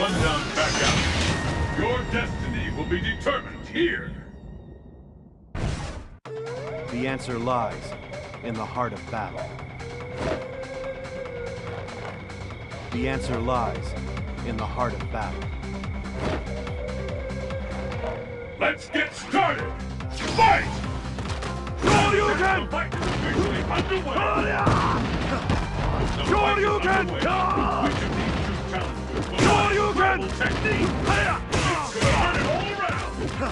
Run down, back out. Your destiny will be determined here. The answer lies in the heart of battle. The answer lies in the heart of battle. Let's get started! Fight! JyobIn! The fight is officially underway! JyobIn! Which of these two challengers will JyobIn! Technique! It's gonna turn it all around!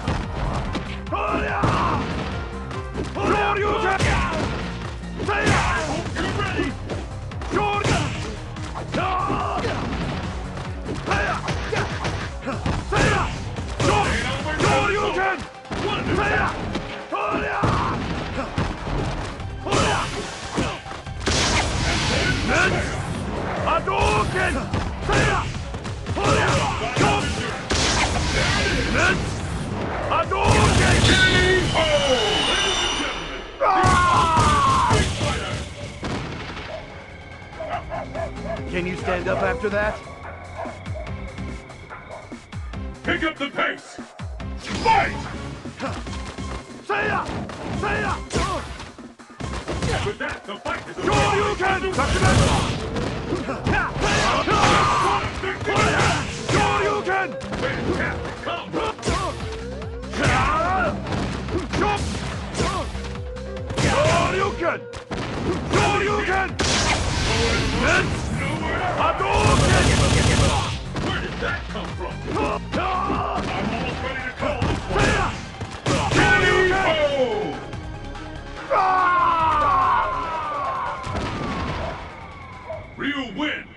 JyobIn! I hope you're ready! JyobIn! What an attack! Can you stand up after that? Pick up the pace! Fight! With that, the fight is JyobIn! JyobIn! Fantastic combo! JyobIn! JyobIn! Where did that come from? I'm almost ready to call this one. Ryu wins!